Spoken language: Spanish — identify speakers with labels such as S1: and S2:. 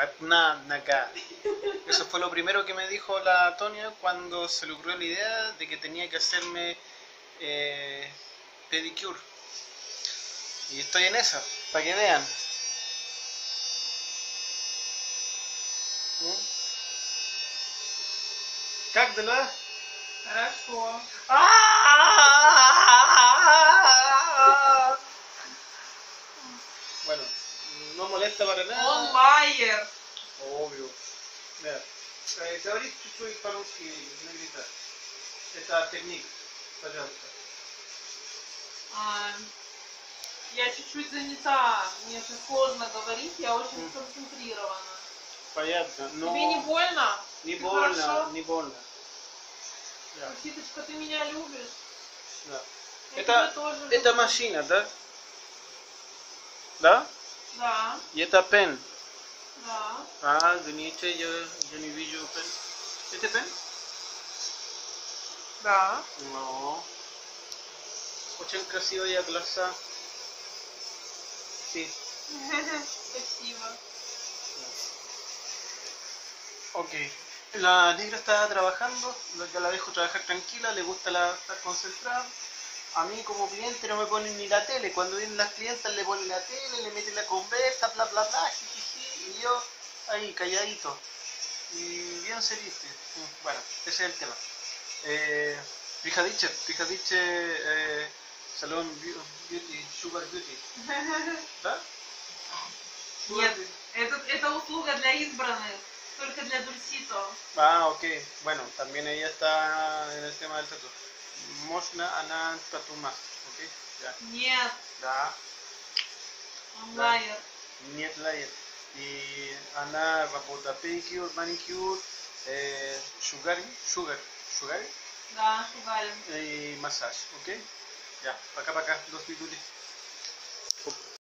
S1: Naka. Eso fue lo primero que me dijo la Tonia cuando se le ocurrió la idea de que tenía que hacerme pedicure. Y estoy en esa, para que vean. Как дела?
S2: Хорошо.
S1: Bueno, no molesta para
S2: Он
S1: nada.
S2: лайер.
S1: Obvio. Mira, говорит чуть-чуть по-русски, не грита. Это техник, пожалуйста.
S2: Я чуть-чуть занята. Мне очень сложно говорить, я очень сконцентрирована.
S1: Понятно, но...
S2: Тебе не больно?
S1: Не
S2: Ты
S1: больно,
S2: хорошо?
S1: не больно. Да.
S2: Ситочка, ты меня любишь?
S1: Да.
S2: Я тебя тоже
S1: Это
S2: люблю.
S1: машина, да? Да?
S2: Да,
S1: И это пен.
S2: да.
S1: Извините, я не вижу пен. Это пен?
S2: Да.
S1: No. Очень красивая глаза. Sí.
S2: Спасибо.
S1: Ok. La negra está trabajando, ya la dejo trabajar tranquila, le gusta estar concentrada. A mí como cliente no me ponen ni la tele, cuando vienen las clientas le ponen la tele, le meten la conversa, bla bla bla, jijiji, y yo ahí calladito. Y bien seriste. Bueno, ese es el tema. Приходите, салон beauty, sugar beauty. ¿Да?
S2: Нет, это услуга для избранных, только для Дульсито.
S1: Ok. Bueno, también ella está en el tema del tatu. Можно она тату más, ok? Ya.
S2: Нет,
S1: Да.
S2: он
S1: Да.
S2: лайер.
S1: Нет лайер. Y она работа pedicure, manicure, sugar,
S2: Да, шугарим.
S1: y massage, ok? Ya, para acá, 2 minutos.